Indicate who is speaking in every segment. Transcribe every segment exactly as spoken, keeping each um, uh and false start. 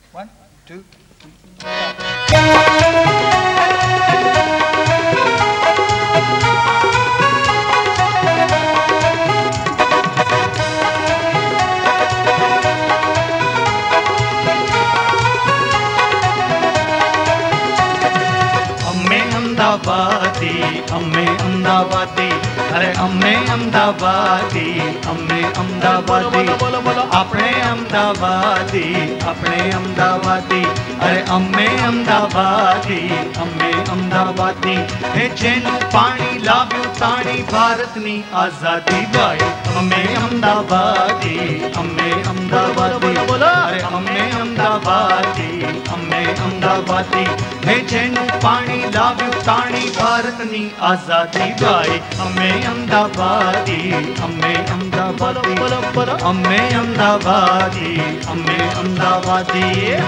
Speaker 1: One, two,
Speaker 2: Amdavadi अम्मे Amdavadi अरे अम्मे अमदावादी अम्मे अमदावादी अपने अमदावादी अपने अमदावादी अरे अम्मे अमदावादी अम्मे अमदावादी हे जेनु पानी लाव्यू ताणी भारतनी आजादी भाई अम्मे अमदावादी अम्मे अमदावादी अरे अम्मे अमदावादी अम्मे अमदावादी हे जेनु पानी लाव्यू ताणी भारतनी आजादी भाई अम्मे अमदावादी अम्मे अमदावादी अम्मे अमदावादी अम्मे अमदावादी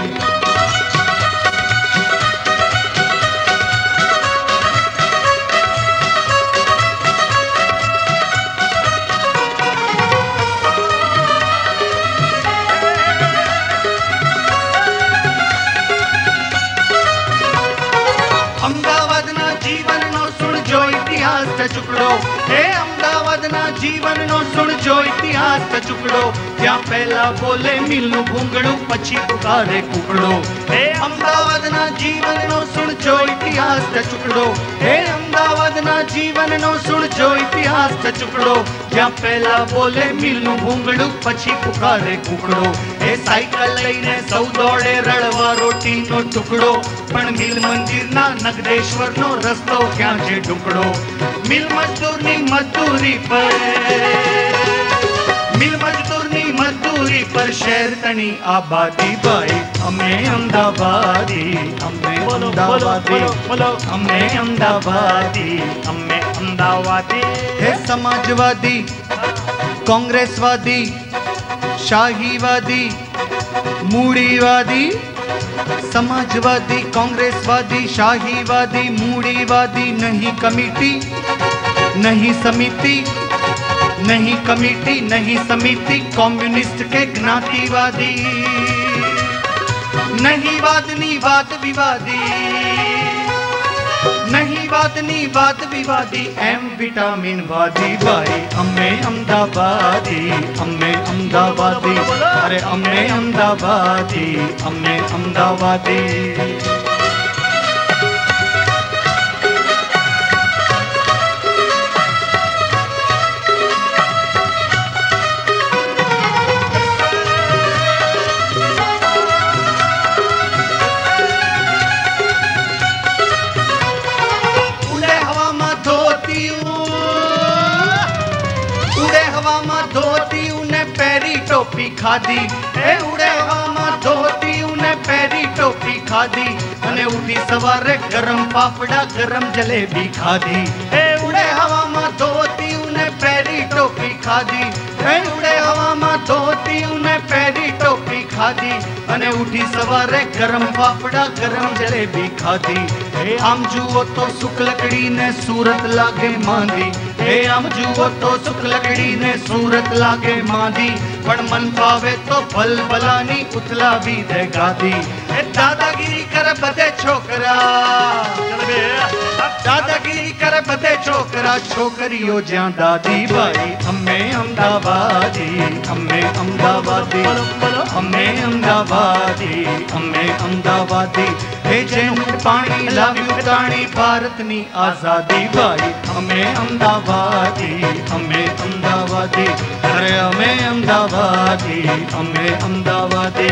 Speaker 2: अमदावादना जीवननो सुन जो इतिहास का टुकड़ो हे अमदावादना जीवननो सुन जो इतिहास का टुकड़ो क्या पहला बोले मिलनु भूंगड़ू पछी पुकारे कुकड़ो हे अमदावादना जीवननो सुन जो इतिहास का टुकड़ो हे अमदावादना जीवननो सुन जो इतिहास का टुकड़ो क्या पहला बोले मिलनु भूंगड़ू पछी पुकारे कुकड़ो हे साइकिल लईने सौ दौड़े रड़वा रोटी नो टुकड़ो पण मिल मंदिर ना नगदेश्वर नो रस्तो क्या जे ढुकड़ो मिल मजदूरनी मजदूरी पर मिल मजदूरनी मजदूरी पर शहर तनी आबादी भाई अम्मे अमदावादी अम्मे अमदावादी अम्मे अमदावादी अम्मे अमदावादी हे समाजवादी कांग्रेसवादी शाहीवादी मूड़ीवादी समाजवादी कांग्रेसवादी शाहीवादी मूड़ीवादी नहीं कमेटी नहीं समिति नहीं कमेटी नहीं समिति कम्युनिस्ट के ज्ञातिवादी नहीं वादनी वाद विवादी नहीं वादनी वाद विवादी एम विटामिन वादी भाई अम्मे अमदावादी अम्मे अमदावादी अरे अम्मे अमदावादी अम्मे अमदावादी टोपी खादी ए उड़े हवा धोती उन्हें पैरी टोपी खादी अने उठी सवारे गरम पापड़ा गरम जलेबी खादी ए उड़े हवा धोती उन्हें पैरी टोपी खादी ए उड़े हवा धोती उन्हें पैरी टोपी खादी अने उठी सवारे गरम पापड़ा गरम जलेबी खादी ए आम जुओ तो सुख लकड़ी ने सूरत लागे मांदी ए आम जुओ तो सुख लकड़ी ने सूरत लागे मांदी पण मन पावे तो भल भलानी उथला भी दे गादी ए दादागिरी कर बदे छोकरा दादागिरी कर बदे छोकरा छोकरियो ज्यां दादी भाई अम्मे अमदावादी अम्मे अमदावादी अम्मे अमदावादी अम्मे अमदावादी हे जेनु पानी लाव्यू ताणी भारतनी आजादी भाई अम्मे अमदावादी अम्मे अमदावादी अरे अम्मे अमदावादी अम्मे अमदावादी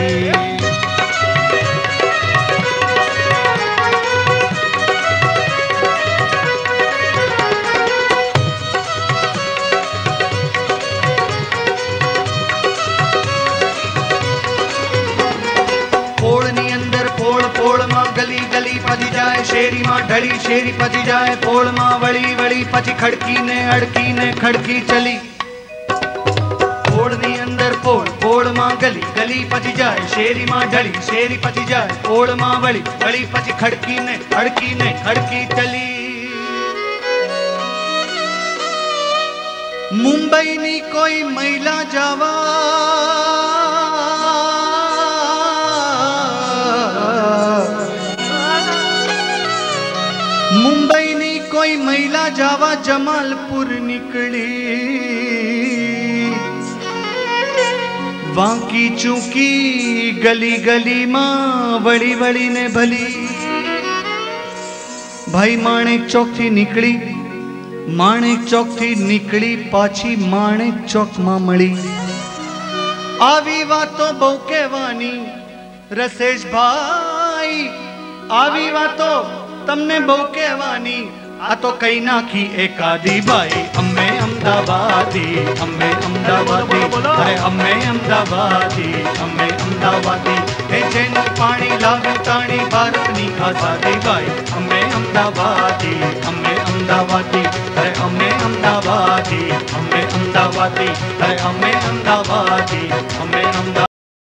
Speaker 2: गली गली पजी जाए शेरी मां ढली शेरी पजी जाए पोल मां वड़ी वड़ी पजी खड़की ने अड़की ने खड़की चली पोड़नी अंदर पोड़ पोड़ मां गली गली पजी जाए शेरी मां ढली शेरी पजी जाए पोड़ मां वड़ी वड़ी पजी खड़की ने अड़की ने खड़की चली मुंबई नी कोई महिला जावा મુંબઈની કોઈ મહિલા જાવા જમાલપુર નીકળી, વાંકી ચૂકી ગલી ગલીમાં વળી વળીને ભલી ભાઈ માણેક ચોક થી નીકળી, માણેક ચોક થી નીકળી પાછી માણેક ચોક માં મળી। આવી વાતો બહુ કહેવાની રસેશ ભાઈ, આવી વાતો તમને બહુ કહેવાની, આ તો કઈ નાખી એકાદી ભાઈ। અમે અમદાવાદી, અમે અમદાવાદી, અરે અમે અમદાવાદી, અમે અમદાવાદી, એ જેનું પાણી લાવ્યું તાણી ભારતની આઝાદી ભાઈ। અમે અમદાવાદી, અમે અમદાવાદી, અરે અમે અમદાવાદી, અમે અમદાવાદી, અરે અમે અમદાવાદી, અમે અમદાવાદી।